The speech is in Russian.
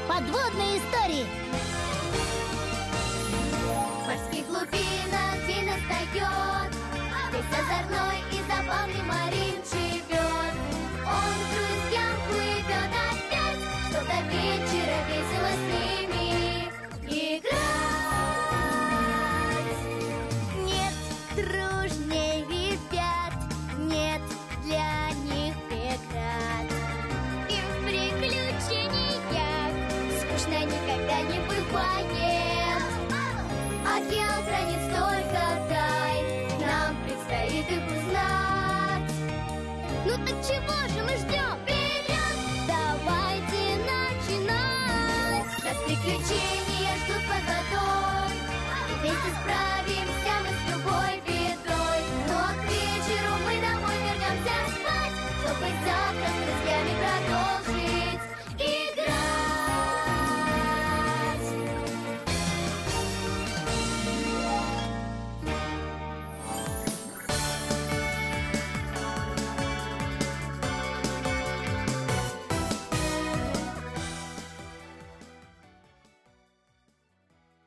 Подводные истории. В морских глубинах день настает, здесь озорной и забавный марин живет. Он в друзьям плывет опять, что до вечера весело с ними играть. Нет дружней ребят, нет для них преград. И в приключениях скучно никогда не бывает. Океан хранит столько тайн, нам предстоит их узнать. Ну так чего же мы ждем? Вперед! Давайте начинать. Нас приключения ждут под водой, и вместе справимся мы с любой бедой.